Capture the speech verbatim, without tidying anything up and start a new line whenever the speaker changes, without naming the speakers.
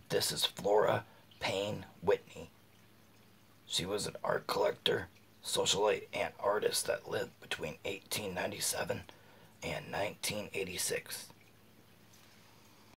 This is Flora Payne Whitney. She was an art collector, socialite, and artist that lived between eighteen ninety-seven and nineteen eighty-six.